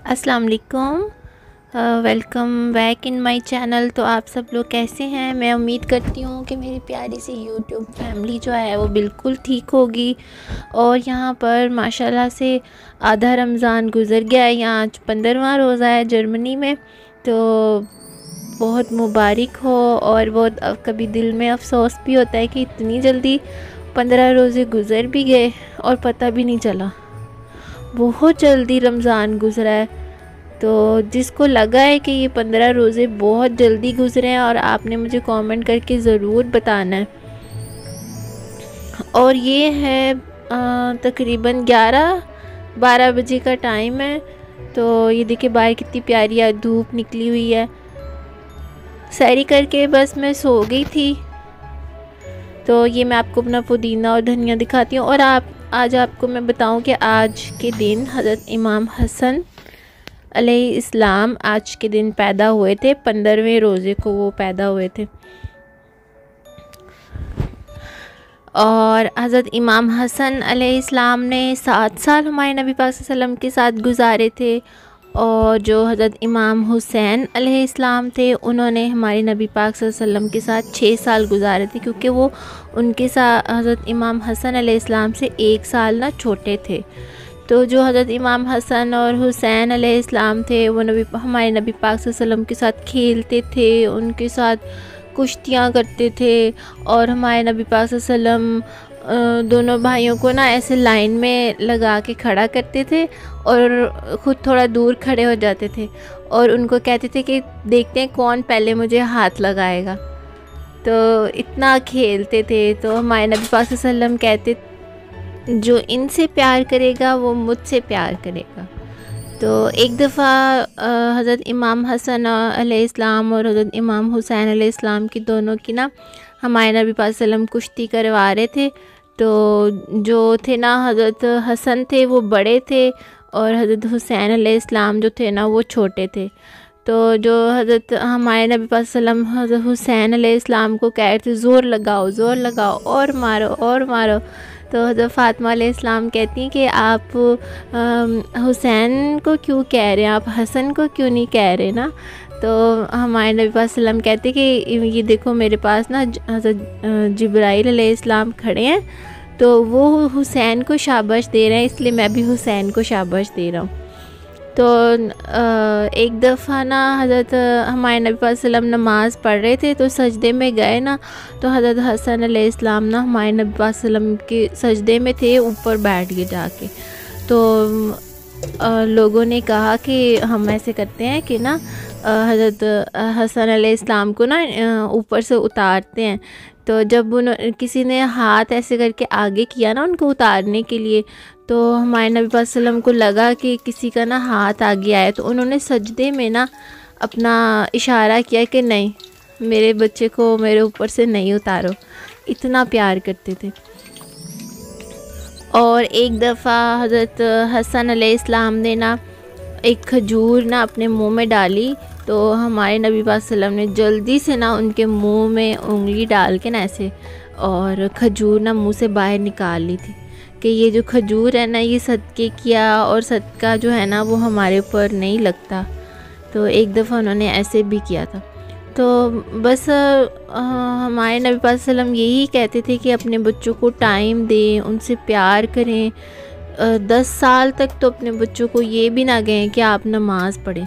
अस्सलाम वालेकुम। Welcome back in my channel. तो आप सब लोग कैसे हैं? मैं उम्मीद करती हूँ कि मेरी प्यारी सी यूट्यूब फैमिली जो है वो बिल्कुल ठीक होगी। और यहाँ पर माशाल्लाह से आधा रमज़ान गुज़र गया है। यहाँ आज 15वां रोज़ा है जर्मनी में। तो बहुत मुबारक हो। और बहुत कभी दिल में अफसोस भी होता है कि इतनी जल्दी 15 रोज़े गुज़र भी गए और पता भी नहीं चला। बहुत जल्दी रमज़ान गुज़रा है। तो जिसको लगा है कि ये 15 रोज़े बहुत जल्दी गुज़रे हैं, और आपने मुझे कमेंट करके ज़रूर बताना है। और ये है तकरीबन 11-12 बजे का टाइम है। तो ये देखिए बाहर कितनी प्यारी धूप निकली हुई है। सैरी करके बस मैं सो गई थी। तो ये मैं आपको अपना पुदीना और धनिया दिखाती हूँ। और आज आपको मैं बताऊँ कि आज के दिन हज़रत इमाम हसन अलैहिस्सलाम आज के दिन पैदा हुए थे। 15वें रोज़े को वो पैदा हुए थे। और हज़रत इमाम हसन अलैहिस्सलाम ने 7 साल हमारे नबी पाक सल्लल्लाहु अलैहि वसल्लम के साथ गुजारे थे। और जो हज़रत इमाम हुसैन अलैहिस्सलाम थे उन्होंने हमारे नबी पाक सल्लल्लाहु अलैहि वसल्लम के साथ 6 साल गुजारे थे, क्योंकि वो उनके साथ हज़रत इमाम हसन अलैहिस्सलाम से 1 साल ना छोटे थे। तो जो हज़रत इमाम हसन और हुसैन अलैहिस्सलाम थे वो हमारे नबी पाक सल्लल्लाहु अलैहि वसल्लम के साथ खेलते थे, उनके साथ कुश्तियाँ करते थे। और हमारे नबी पाक सल्लल्लाहु अलैहि वसल्लम दोनों भाइयों को ना ऐसे लाइन में लगा के खड़ा करते थे और ख़ुद थोड़ा दूर खड़े हो जाते थे, और उनको कहते थे कि देखते हैं कौन पहले मुझे हाथ लगाएगा। तो इतना खेलते थे। तो हमारे नबी पाक सल्लल्लाहु अलैहि वसल्लम कहते जो इनसे प्यार करेगा वो मुझसे प्यार करेगा। तो एक दफ़ा हज़रत इमाम हसन अलैहिस्सलाम और हज़रत इमाम हुसैन अलैहिस्सलाम की दोनों की ना हमारे नबी पाक सल्लल्लाहु अलैहि वसल्लम कुश्ती करवा रहे थे। तो जो थे ना हज़रत हसन थे वो बड़े थे, और हज़रत हुसैन अलैहिस्सलाम जो थे ना वो छोटे थे। तो जो हज़रत हमारे नबी पाक सल्लल्लाहु अलैहि वसल्लम हज़रत हुसैन अलैहिस्सलाम को कह रहे थे ज़ोर लगाओ और मारो और मारो। तो हज़रत फ़ातिमा अलैहिस्सलाम कहती हैं कि आप हुसैन को क्यों कह रहे हैं, आप हसन को क्यों नहीं कह रहे ना। तो हमारे नबी पाक सल्लल्लाहु अलैहि वसल्लम कहते कि ये देखो मेरे पास ना हज़रत जिब्राइल अलैहिस्सलाम खड़े हैं, तो वो हुसैन को शाबाश दे रहे हैं, इसलिए मैं भी हुसैन को शाबाश दे रहा हूँ। तो एक दफ़ा ना हज़रत हमारे नबी पाक सल्लल्लाहु अलैहि वसल्लम नमाज़ पढ़ रहे थे, तो सजदे में गए ना, तो हज़रत हसन अलैहिस्सलाम ना हमारे नबी पाक सल्लल्लाहु अलैहि वसल्लम के सजदे में थे, ऊपर बैठ गए जाके। तो लोगों ने कहा कि हम ऐसे करते हैं कि ना हज़रत हसन अलैहिस्सलाम को ना ऊपर से उतारते हैं। तो जब किसी ने हाथ ऐसे करके आगे किया ना उनको उतारने के लिए, तो हमारे नबी पाक सल्लल्लाहु अलैहि वसल्लम को लगा कि किसी का ना हाथ आगे आया, तो उन्होंने सजदे में ना अपना इशारा किया कि नहीं, मेरे बच्चे को मेरे ऊपर से नहीं उतारो। इतना प्यार करते थे। और एक दफ़ा हज़रत हसन अलैहिस्सलाम ने ना एक खजूर ना अपने मुंह में डाली, तो हमारे नबी पाक सल्लल्लाहु अलैहि वसल्लम ने जल्दी से ना उनके मुंह में उंगली डाल के ना ऐसे और खजूर ना मुंह से बाहर निकाल ली थी कि ये जो खजूर है ना ये सदके किया, और सदका जो है ना वो हमारे ऊपर नहीं लगता। तो एक दफ़ा उन्होंने ऐसे भी किया था। तो बस हमारे नबी पाक सल्लल्लाहु अलैहि वसल्लम यही कहते थे कि अपने बच्चों को टाइम दें, उनसे प्यार करें। 10 साल तक तो अपने बच्चों को ये भी ना कहें कि आप नमाज़ पढ़ें।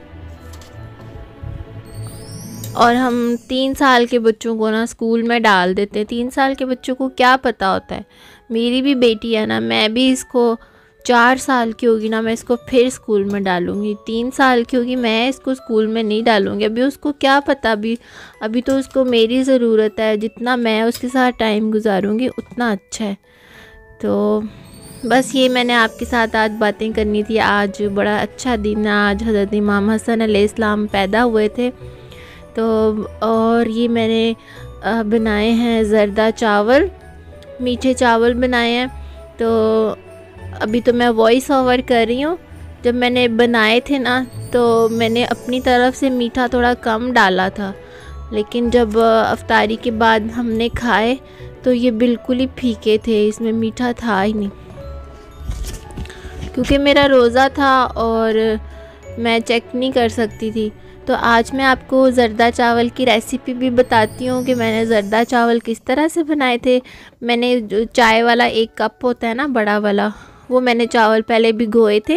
और हम 3 साल के बच्चों को ना स्कूल में डाल देते हैं। 3 साल के बच्चों को क्या पता होता है। मेरी भी बेटी है ना, मैं भी इसको 4 साल की होगी ना मैं इसको फिर स्कूल में डालूँगी। 3 साल की होगी मैं इसको स्कूल में नहीं डालूँगी। अभी उसको क्या पता, अभी तो उसको मेरी ज़रूरत है। जितना मैं उसके साथ टाइम गुजारूँगी उतना अच्छा है। तो बस ये मैंने आपके साथ आज बातें करनी थी। आज बड़ा अच्छा दिन है। आज हज़रत इमाम हसन अलैहिस्सलाम पैदा हुए थे। तो और ये मैंने बनाए हैं ज़रदा चावल, मीठे चावल बनाए हैं। तो अभी तो मैं वॉइस ओवर कर रही हूँ। जब मैंने बनाए थे ना तो मैंने अपनी तरफ से मीठा थोड़ा कम डाला था, लेकिन जब अफ्तारी के बाद हमने खाए तो ये बिल्कुल ही फीके थे, इसमें मीठा था ही नहीं। क्योंकि मेरा रोज़ा था और मैं चेक नहीं कर सकती थी। तो आज मैं आपको ज़र्दा चावल की रेसिपी भी बताती हूँ कि मैंने ज़र्दा चावल किस तरह से बनाए थे। मैंने जो चाय वाला 1 कप होता है ना, बड़ा वाला, वो मैंने चावल पहले भिगोए थे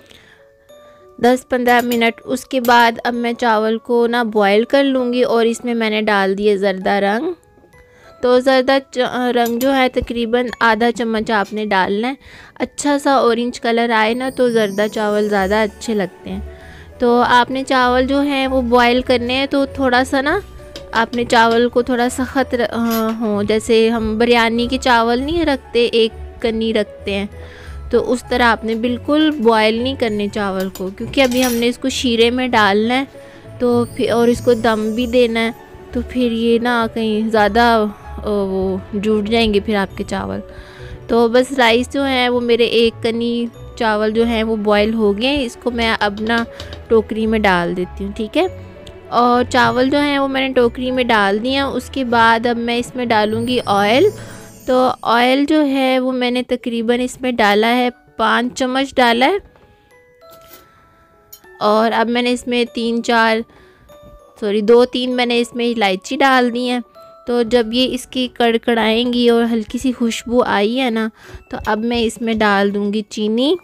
10-15 मिनट। उसके बाद अब मैं चावल को ना बॉयल कर लूँगी और इसमें मैंने डाल दिए ज़र्दा रंग। तो ज़र्दा रंग जो है तकरीबन आधा चम्मच आपने डालना है। अच्छा सा ऑरेंज कलर आए ना तो ज़र्दा चावल ज़्यादा अच्छे लगते हैं। तो आपने चावल जो है वो बॉयल करने हैं, तो थोड़ा सा ना आपने चावल को थोड़ा सख्त हो, जैसे हम बिरयानी के चावल नहीं रखते, एक कन्नी रखते हैं, तो उस तरह आपने बिल्कुल बॉयल नहीं करने चावल को, क्योंकि अभी हमने इसको शीरे में डालना है तो फिर और इसको दम भी देना है, तो फिर ये ना कहीं ज़्यादा वो जुड़ जाएंगे फिर आपके चावल। तो बस राइस जो है वो मेरे 1 कनी चावल जो हैं वो बॉयल हो गए। इसको मैं अब ना टोकरी में डाल देती हूँ, ठीक है। और चावल जो हैं वो मैंने टोकरी में डाल दिए हैं। उसके बाद अब मैं इसमें डालूँगी ऑयल। तो ऑयल जो है वो मैंने तकरीबन इसमें डाला है 5 चम्मच डाला है। और अब मैंने इसमें 2-3 मैंने इसमें इलायची डाल दी है। तो जब ये इसकी कड़कड़ाएंगी और हल्की सी खुशबू आई है ना, तो अब मैं इसमें डाल दूँगी चीनी।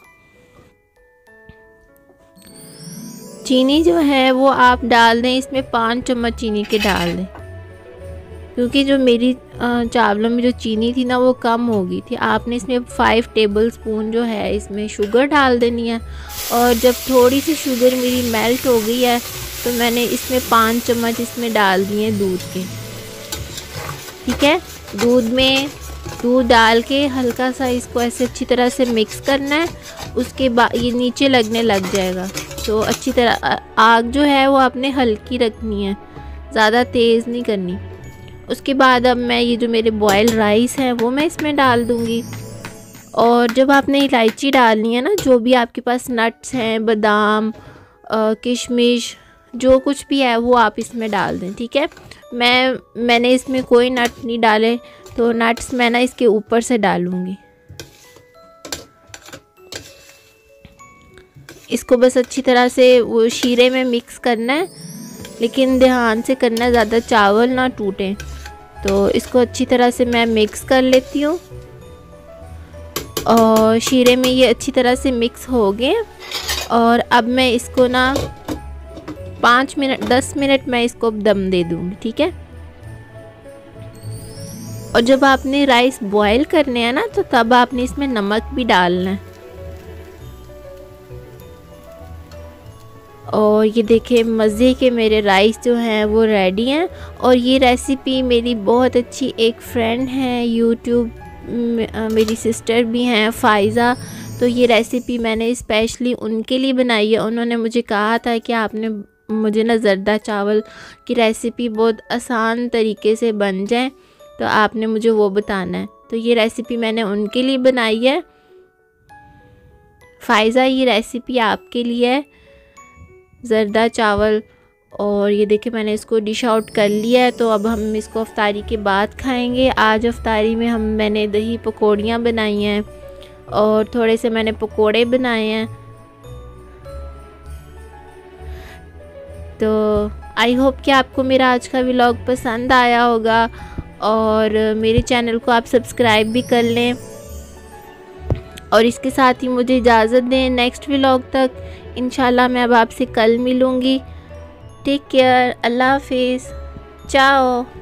चीनी जो है वो आप डाल दें, इसमें 5 चम्मच चीनी के डाल दें, क्योंकि जो मेरी चावलों में जो चीनी थी ना वो कम हो गई थी। आपने इसमें 5 टेबल स्पून जो है इसमें शुगर डाल देनी है। और जब थोड़ी सी शुगर मेरी मेल्ट हो गई है तो मैंने इसमें 5 चम्मच इसमें डाल दिए दूध के, ठीक है। दूध डाल के हल्का सा इसको ऐसे अच्छी तरह से मिक्स करना है। उसके बाद ये नीचे लगने लग जाएगा, तो अच्छी तरह आग जो है वो आपने हल्की रखनी है, ज़्यादा तेज़ नहीं करनी। उसके बाद अब मैं ये जो मेरे बॉयल राइस हैं वो मैं इसमें डाल दूँगी। और जब आपने इलायची डालनी है ना, जो भी आपके पास नट्स हैं, बादाम, किशमिश, जो कुछ भी है वो आप इसमें डाल दें, ठीक है। मैंने इसमें कोई नट नहीं डाले, तो नट्स मैं ना इसके ऊपर से डालूँगी। इसको बस अच्छी तरह से वो शीरे में मिक्स करना है, लेकिन ध्यान से करना है, ज़्यादा चावल ना टूटें। तो इसको अच्छी तरह से मैं मिक्स कर लेती हूँ। और शीरे में ये अच्छी तरह से मिक्स हो गए। और अब मैं इसको ना 10 मिनट मैं इसको दम दे दूँगी, ठीक है। और जब आपने राइस बॉयल करने हैं ना, तो तब आपने इसमें नमक भी डालना है। और ये देखिए मज़े के मेरे राइस जो हैं वो रेडी हैं। और ये रेसिपी मेरी बहुत अच्छी एक फ्रेंड है यूट्यूब, मेरी सिस्टर भी हैं फ़ाइज़ा, तो ये रेसिपी मैंने स्पेशली उनके लिए बनाई है। उन्होंने मुझे कहा था कि आपने मुझे ना ज़र्दा चावल की रेसिपी बहुत आसान तरीके से बन जाए, तो आपने मुझे वो बताना है। तो ये रेसिपी मैंने उनके लिए बनाई है। फ़ाइज़ा, ये रेसिपी आपके लिए है, ज़र्दा चावल। और ये देखिए मैंने इसको डिश आउट कर लिया है। तो अब हम इसको अफ्तारी के बाद खाएंगे। आज अफ्तारी में मैंने दही पकौड़ियाँ बनाई हैं और थोड़े से मैंने पकोड़े बनाए हैं। तो आई होप कि आपको मेरा आज का व्लॉग पसंद आया होगा, और मेरे चैनल को आप सब्सक्राइब भी कर लें। और इसके साथ ही मुझे इजाज़त दें, नेक्स्ट व्लॉग तक इंशाल्लाह मैं अब आपसे कल मिलूँगी। टेक केयर, अल्लाह हाफिज़, चाओ।